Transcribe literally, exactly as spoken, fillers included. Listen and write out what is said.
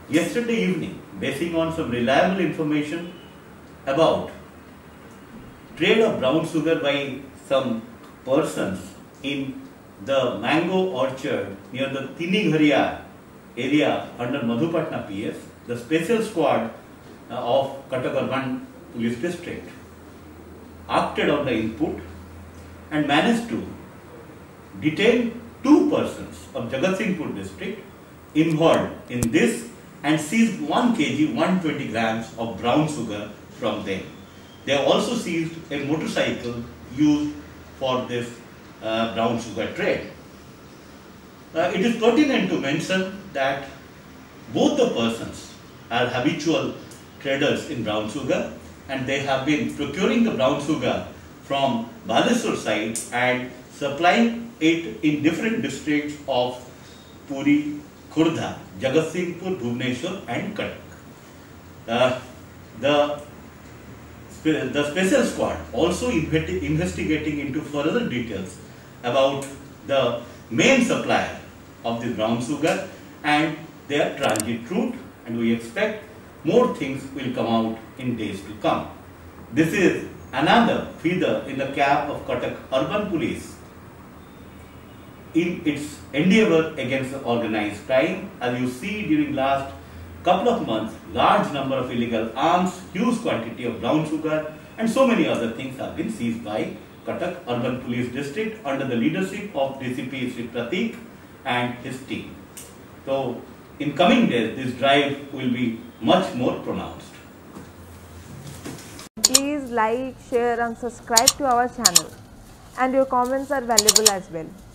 yesterday evening, basing on some reliable information about trade of brown sugar by some persons in the mango orchard near the Tinigharia area under Madhupatna P S, the special squad uh, of Cuttack Urban Police District acted on the input and managed to detain two persons of Jagat Singhpur district involved in this and seized one kilogram one hundred twenty grams of brown sugar from them. They also seized a motorcycle used for this uh, brown sugar trade. Uh, it is pertinent to mention that both the persons are habitual traders in brown sugar, and they have been procuring the brown sugar from Baleswar side and supplying it in different districts of Puri, Khurdha, Jagat Singhpur, Bhubaneswar and Cuttack. Uh, the, the special squad also investigating into further details about the main supplier of the brown sugar and their transit route, and we expect more things will come out in days to come. This is another feather in the cap of Cuttack Urban Police in its endeavour against the organized crime. As you see, during last couple of months, large number of illegal arms, huge quantity of brown sugar and so many other things have been seized by Cuttack Urban Police District under the leadership of D C P Sri Pratik and his team. So, in coming days, this drive will be much more pronounced. Please like, share and subscribe to our channel, and your comments are valuable as well.